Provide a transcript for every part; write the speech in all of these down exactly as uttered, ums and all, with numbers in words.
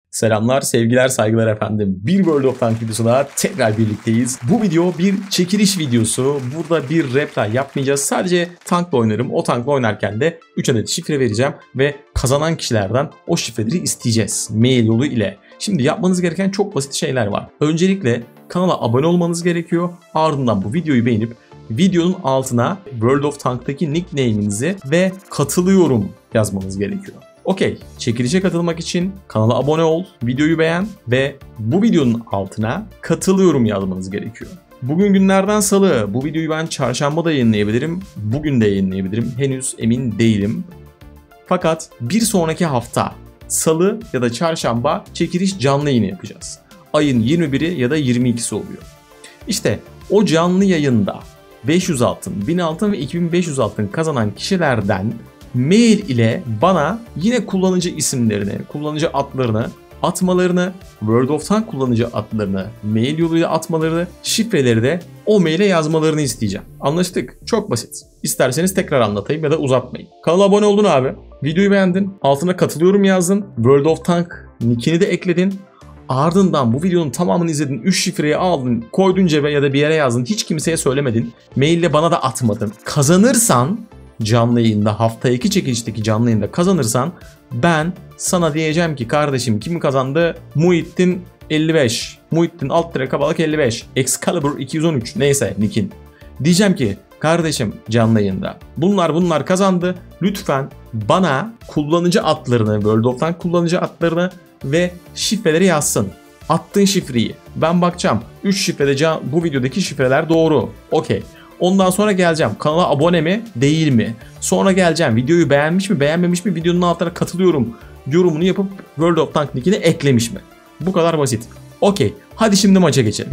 Selamlar, sevgiler, saygılar efendim. Bir World of Tanks videosuna tekrar birlikteyiz. Bu video bir çekiliş videosu. Burada bir reply yapmayacağız. Sadece tankla oynarım. O tankla oynarken de üç adet şifre vereceğim ve kazanan kişilerden o şifreleri isteyeceğiz mail yolu ile. Şimdi yapmanız gereken çok basit şeyler var. Öncelikle kanala abone olmanız gerekiyor. Ardından bu videoyu beğenip videonun altına World of Tank'taki nickname'inizi ve katılıyorum yazmanız gerekiyor. Okey, çekilişe katılmak için kanala abone ol, videoyu beğen ve bu videonun altına katılıyorum yazmanız gerekiyor. Bugün günlerden salı, bu videoyu ben çarşamba da yayınlayabilirim, bugün de yayınlayabilirim, henüz emin değilim. Fakat bir sonraki hafta salı ya da çarşamba çekiliş canlı yayını yapacağız. Ayın yirmi biri ya da yirmi ikisi oluyor. İşte o canlı yayında beş yüz altın, bin altın ve iki bin beş yüz altın kazanan kişilerden mail ile bana yine kullanıcı isimlerini, kullanıcı adlarını atmalarını, World of Tanks kullanıcı adlarını mail yoluyla atmalarını, şifreleri de o maile yazmalarını isteyeceğim. Anlaştık? Çok basit. İsterseniz tekrar anlatayım ya da uzatmayın. Kanala abone oldun abi. Videoyu beğendin. Altına katılıyorum yazdın. World of Tanks nickini de ekledin. Ardından bu videonun tamamını izledin. üç şifreyi aldın, koydun cebe ya da bir yere yazdın. Hiç kimseye söylemedin. Maille bana da atmadın. Kazanırsan canlı yayında, hafta iki çekilişteki canlı yayında kazanırsan ben sana diyeceğim ki kardeşim kim kazandı? Muhittin elli beş. Muhittin alt tire kabalık elli beş. Excalibur iki yüz on üç. Neyse nickin. Diyeceğim ki kardeşim canlı yayında bunlar bunlar kazandı. Lütfen bana kullanıcı adlarını, World of Tanks kullanıcı adlarını ve şifreleri yazsın. Attığın şifreyi ben bakacağım. üç şifrede bu videodaki şifreler doğru. Okey. Ondan sonra geleceğim. Kanala abone mi? Değil mi? Sonra geleceğim. Videoyu beğenmiş mi? Beğenmemiş mi? Videonun altına katılıyorum. Yorumunu yapıp World of Tanks nickini eklemiş mi? Bu kadar basit. Okey. Hadi şimdi maça geçelim.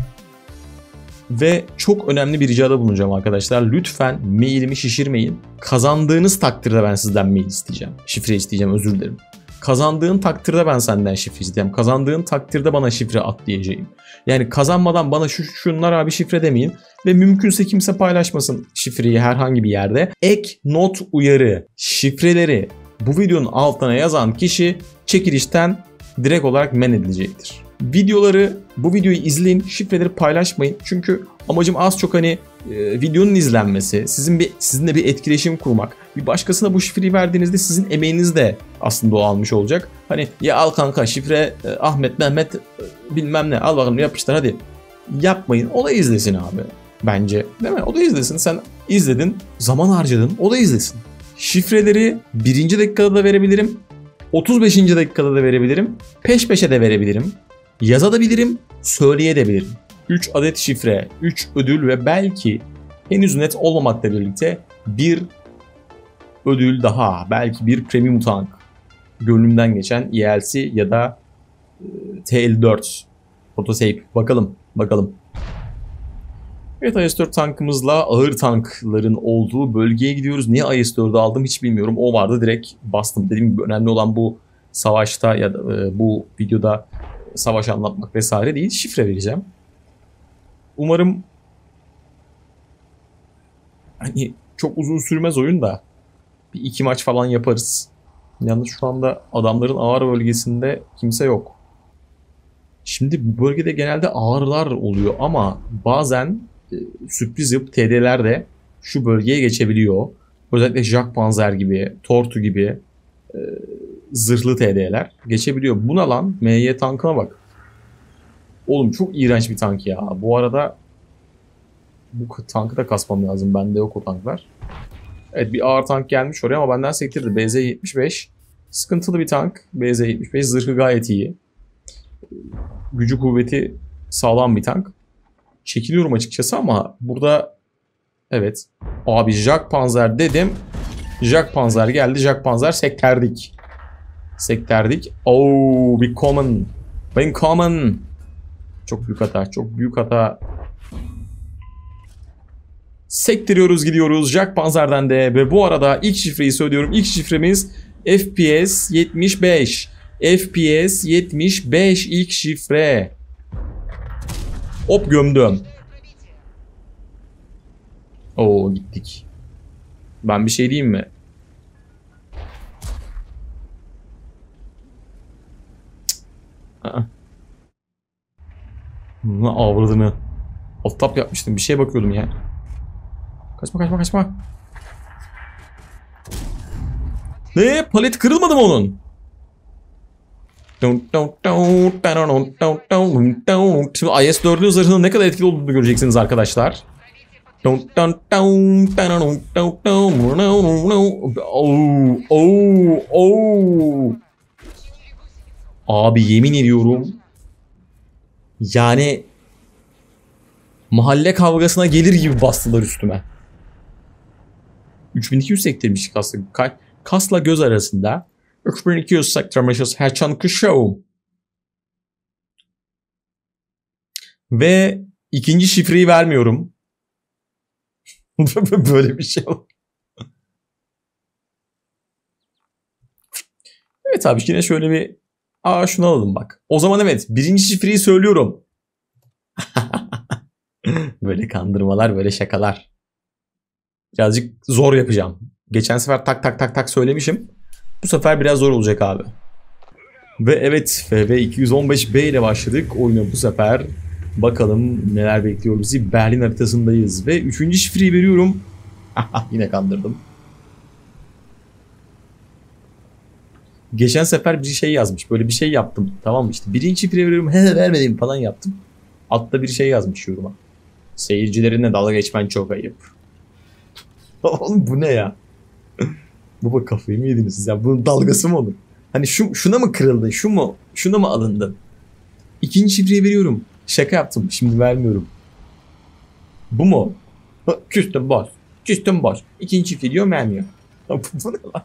Ve çok önemli bir ricada bulunacağım arkadaşlar. Lütfen mailimi şişirmeyin. Kazandığınız takdirde ben sizden mail isteyeceğim. Şifre isteyeceğim, özür dilerim. Kazandığın takdirde ben senden şifre isteyeceğim. Kazandığın takdirde bana şifre at diyeceğim. Yani kazanmadan bana şu şunlar abi şifre demeyin. Ve mümkünse kimse paylaşmasın şifreyi herhangi bir yerde. Ek not uyarı şifreleri bu videonun altına yazan kişi çekilişten direkt olarak men edilecektir. Videoları, bu videoyu izleyin, şifreleri paylaşmayın. Çünkü amacım az çok hani e, videonun izlenmesi, sizin bir sizinle bir etkileşim kurmak. Bir başkasına bu şifreyi verdiğinizde sizin emeğiniz de aslında o almış olacak. Hani ya al kanka şifre e, Ahmet, Mehmet e, bilmem ne al bakalım yapıştır hadi. Yapmayın, o da izlesin abi bence. Değil mi? O da izlesin. Sen izledin, zaman harcadın, o da izlesin. Şifreleri birinci dakikada da verebilirim. otuz beşinci dakikada da verebilirim. Peş peşe de verebilirim. Yazabilirim, söyleyebilirim. üç adet şifre, üç ödül ve belki henüz net olmamakla birlikte bir ödül daha. Belki bir premium tank. Gönlümden geçen E L C ya da T elli dört. Prototype. Bakalım, bakalım. Evet, I S dört tankımızla ağır tankların olduğu bölgeye gidiyoruz. Niye I S dördü aldım hiç bilmiyorum. O vardı, direkt bastım. Dediğim gibi önemli olan bu savaşta ya da bu videoda savaş anlatmak vesaire değil. Şifre vereceğim. Umarım hani çok uzun sürmez oyun da bir iki maç falan yaparız. Yalnız şu anda adamların ağır bölgesinde kimse yok. Şimdi bu bölgede genelde ağırlar oluyor ama bazen e, sürpriz yapıp T D'ler de şu bölgeye geçebiliyor. Özellikle Jack Panzer gibi, Tortu gibi e, zırhlı T D'ler geçebiliyor. Buna lan M Y tankına bak. Oğlum çok iğrenç bir tank ya. Bu arada bu tankı da kasmam lazım. Bende yok o tanklar. Evet, bir ağır tank gelmiş oraya ama benden sektirdi. B Z yetmiş beş. Sıkıntılı bir tank. B Z yetmiş beş zırhı gayet iyi. Gücü kuvveti sağlam bir tank. Çekiliyorum açıkçası ama burada evet. Abi Jack Panzer dedim. Jack Panzer geldi. Jack Panzer sekterdik. Sekterdik. Oh, bir common. Ben common. Çok büyük hata. Çok büyük hata. Sektiriyoruz gidiyoruz Jack Panzer'den de ve bu arada ilk şifreyi söylüyorum. İlk şifremiz F P S yetmiş beş. F P S yetmiş beş ilk şifre. Hop gömdüm. Oo gittik. Ben bir şey diyeyim mi? Ne avradını. Alt tap yapmıştım. Bir şeye bakıyordum ya. Kaçma kaçma kaçma. Ne? Palet kırılmadı mı onun? Şimdi I S dördün zırhının ne kadar etkili olduğunu göreceksiniz arkadaşlar. Oh, oh, oh. Abi yemin ediyorum. Yani mahalle kavgasına gelir gibi bastılar üstüme. üç bin iki yüz sektirmiş kasla. Kasla göz arasında. üç bin iki yüz sektirmişiz her çankı show. Ve ikinci şifreyi vermiyorum. Böyle bir şey var. Evet abi yine şöyle bir... Aa şunu alalım bak. O zaman evet birinci şifreyi söylüyorum. Böyle kandırmalar, böyle şakalar. Birazcık zor yapacağım. Geçen sefer tak tak tak tak söylemişim. Bu sefer biraz zor olacak abi. Ve evet F B iki yüz on beş B ile başladık oyuna bu sefer. Bakalım neler bekliyor bizi. Berlin haritasındayız ve üçüncü şifreyi veriyorum. Yine kandırdım. Geçen sefer bir şey yazmış. Böyle bir şey yaptım. Tamam mı? İşte birinci şifreyi veriyorum. He vermedim falan yaptım. Altta bir şey yazmış yoruma. Seyircilerine dalga geçmen çok ayıp. Oğlum bu ne ya? Baba kafayı mı yediniz siz ya? Bunun dalgası mı olur? Hani şu, şuna mı kırıldı? Şu mu? Şuna mı alındı? İkinci şifreyi veriyorum. Şaka yaptım. Şimdi vermiyorum. Bu mu? Küstüm boş. Küstüm boş. İkinci şifre diyor vermiyor. Bu ne lan?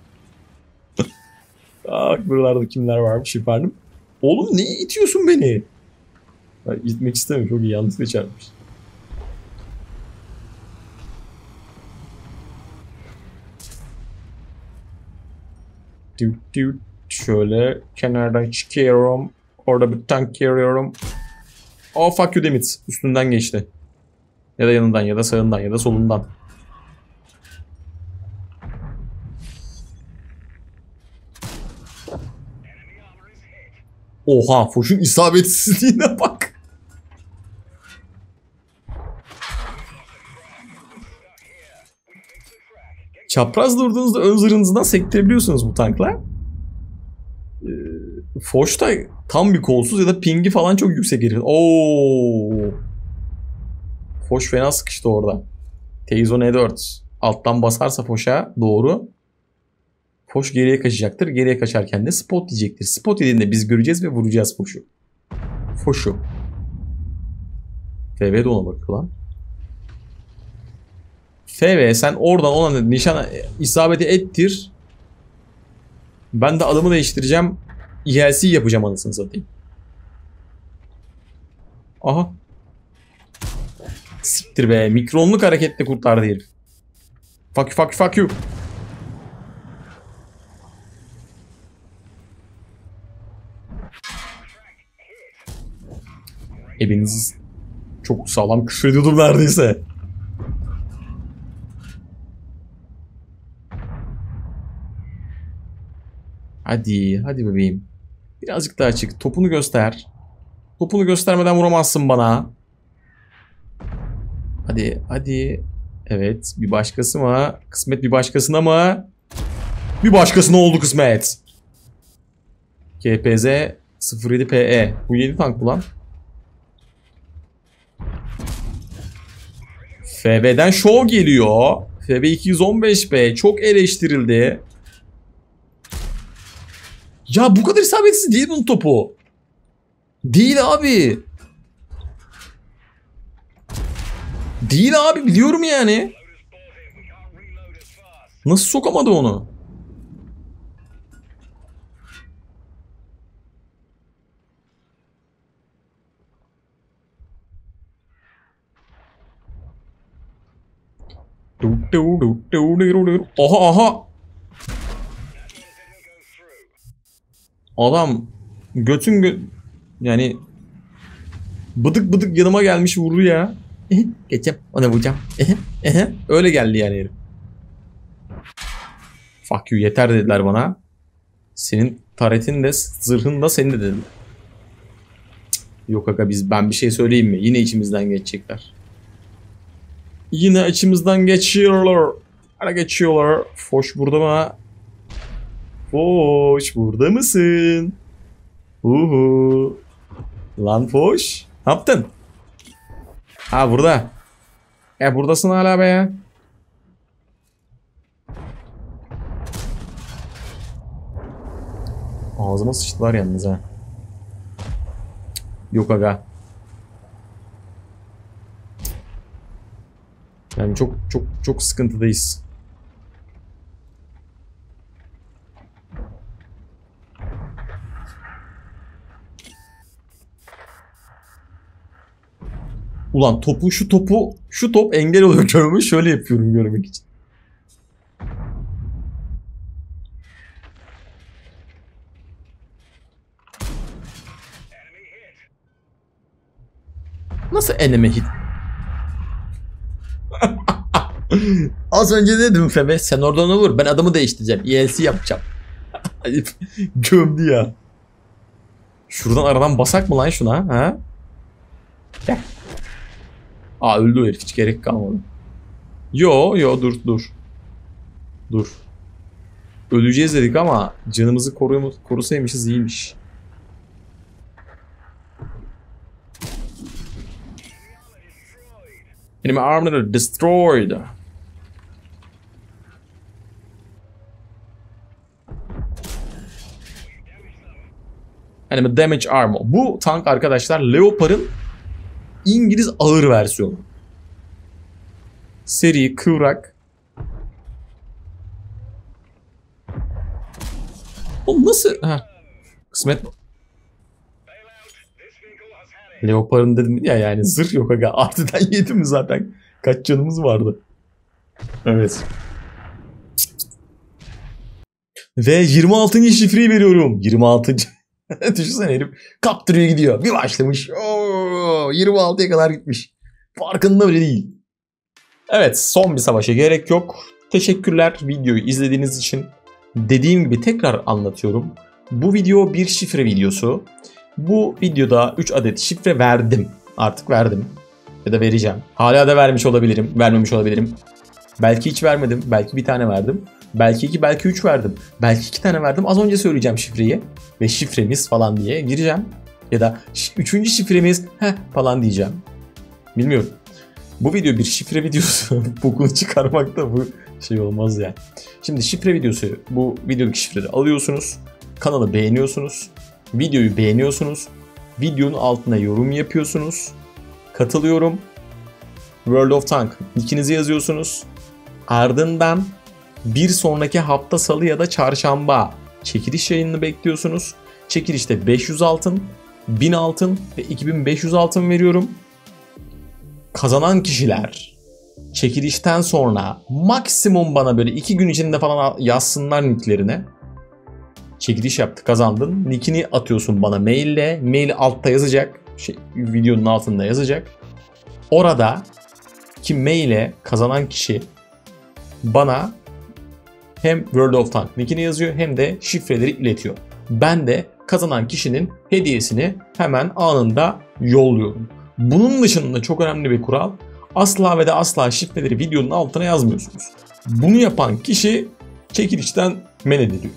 Bak buralarda kimler varmış efendim. Oğlum niye itiyorsun beni? Ben gitmek istemiyorum. Çok iyi yanlışlıkla çarpmış. Düt düt. Şöyle kenardan çıkıyorum. Orada bir tank görüyorum. Oh fuck you demit. Üstünden geçti. Ya da yanından ya da sağından ya da solundan. Oha Foş'un isabetsizliğine bak. Çapraz durduğunuzda ön zırhınızdan sektirebiliyorsunuz bu tankla. Ee, Foş da tam bir kolsuz ya da pingi falan çok yüksek herif. Oo. Foş fena sıkıştı orada. Teizo N dört. Alttan basarsa Foş'a doğru. Foş geriye kaçacaktır. Geriye kaçarken de spot diyecektir. Spot dediğinde biz göreceğiz ve vuracağız Foş'u. Foş'u. F V de ona bakıyor lan. F V sen oradan ona nişan isabeti ettir. Ben de adımı değiştireceğim. E L C yapacağım anasını satayım. Aha. Siktir be. Mikronluk hareketle kurtardı herif. Fuck you fuck you fuck you. Eviniz çok sağlam küfür ediyordum neredeyse. Hadi, hadi bebeğim. Birazcık daha çık. Topunu göster. Topunu göstermeden vuramazsın bana. Hadi, hadi. Evet, bir başkası mı? Kısmet bir başkasına mı? Bir başkasına oldu kısmet. K P Z sıfır yedi P E. Bu yedi tank bu lan. F B'den şov geliyor. F B iki yüz on beş B çok eleştirildi. Ya bu kadar isabetsiz değil bunun topu. Değil abi. Değil abi biliyorum yani. Nasıl sokamadı onu? Aha aha. Adam götün gö yani bıdık bıdık yanıma gelmiş vurdu ya. Geçeceğim ona vuracağım. Öyle geldi yani herif. Fuck you yeter dediler bana. Senin taretin de zırhın da senin de dediler. Yok aga biz ben bir şey söyleyeyim mi? Yine içimizden geçecekler. Yine içimizden geçiyorlar. Hala geçiyorlar. Foş burada mı? Foş burada mısın? Uhu. Lan Foş. Ne yaptın? Ha burada. E buradasın hala be ya. Ağzıma sıçtılar yalnız ha. Yok aga. Yani çok çok çok sıkıntıdayız. Ulan topu şu topu şu top engel oluyor görmüş şöyle yapıyorum görmek için. Nasıl eneme hit? Az önce dedim Febe sen oradan vur ben adamı değiştireceğim. E L C yapacağım. Gömdü ya. Şuradan aradan basak mı lan şuna ha? Gel. Aa öldü o herif hiç gerek kalmadı. Yo yo dur dur. Dur. Öleceğiz dedik ama canımızı koruyum korusaymışız iyiymiş. Enemy armor destroyed. Enemy damage armor. Bu tank arkadaşlar Leopard'ın İngiliz ağır versiyonu. Seri, kıvrak. O nasıl? Heh. Kısmet. Leopard'ın dedim ya yani zırh yok aga. Artıdan yedim zaten. Kaç canımız vardı. Evet. Ve yirmi altıncı şifreyi veriyorum. yirmi altıncı Düşünsene herif kaptırıyor gidiyor. Bir başlamış. Oo, yirmi altıya kadar gitmiş. Farkında bile değil. Evet son bir savaşa gerek yok. Teşekkürler videoyu izlediğiniz için. Dediğim gibi tekrar anlatıyorum. Bu video bir şifre videosu. Bu videoda üç adet şifre verdim. Artık verdim. Ya da vereceğim. Hala da vermiş olabilirim. Vermemiş olabilirim. Belki hiç vermedim. Belki bir tane verdim. Belki iki, belki üç verdim. Belki iki tane verdim. Az önce söyleyeceğim şifreyi. Ve şifremiz falan diye gireceğim. Ya da üçüncü şifremiz heh falan diyeceğim. Bilmiyorum. Bu video bir şifre videosu. Bokunu çıkarmakta bu şey olmaz yani. Şimdi şifre videosu. Bu videodaki şifreleri alıyorsunuz. Kanalı beğeniyorsunuz. Videoyu beğeniyorsunuz. Videonun altına yorum yapıyorsunuz. Katılıyorum. World of Tank nickinizi yazıyorsunuz. Ardından bir sonraki hafta salı ya da çarşamba çekiliş yayınını bekliyorsunuz. Çekilişte beş yüz altın, bin altın ve iki bin beş yüz altın veriyorum. Kazanan kişiler çekilişten sonra maksimum bana böyle iki gün içinde falan yazsınlar nicklerine. Çekiliş yaptı, kazandın. Nickini atıyorsun bana maille. Mail altta yazacak. Şey, videonun altında yazacak. Orada ki maile kazanan kişi bana hem World of Tank nickini yazıyor hem de şifreleri iletiyor. Ben de kazanan kişinin hediyesini hemen anında yolluyorum. Bunun dışında çok önemli bir kural. Asla ve de asla şifreleri videonun altına yazmıyorsunuz. Bunu yapan kişi çekilişten men ediliyor.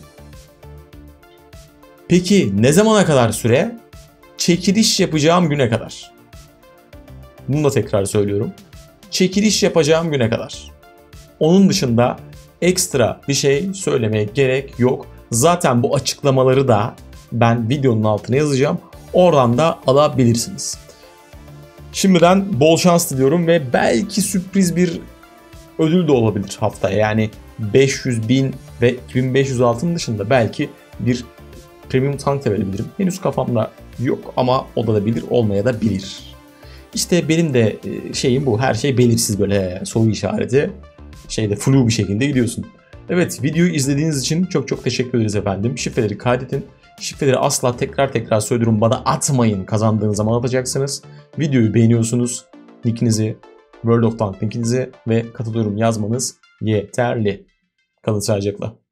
Peki ne zamana kadar süre? Çekiliş yapacağım güne kadar. Bunu da tekrar söylüyorum. Çekiliş yapacağım güne kadar. Onun dışında ekstra bir şey söylemeye gerek yok. Zaten bu açıklamaları da ben videonun altına yazacağım. Oradan da alabilirsiniz. Şimdiden bol şans diliyorum ve belki sürpriz bir ödül de olabilir haftaya. Yani beş yüz bin ve iki bin beş yüz altın dışında belki bir premium tank da verebilirim. Henüz kafamda yok ama olabilir, olmaya da bilir. İşte benim de şeyim bu. Her şey belirsiz böyle soru işareti. Şeyde flu bir şekilde gidiyorsun. Evet videoyu izlediğiniz için çok çok teşekkür ederiz efendim. Şifreleri kaydedin. Şifreleri asla tekrar tekrar söylüyorum bana atmayın. Kazandığınız zaman atacaksınız. Videoyu beğeniyorsunuz. Nickinizi, World of Tank nickinizi ve katılıyorum yazmanız yeterli. Kalın sağlıcakla.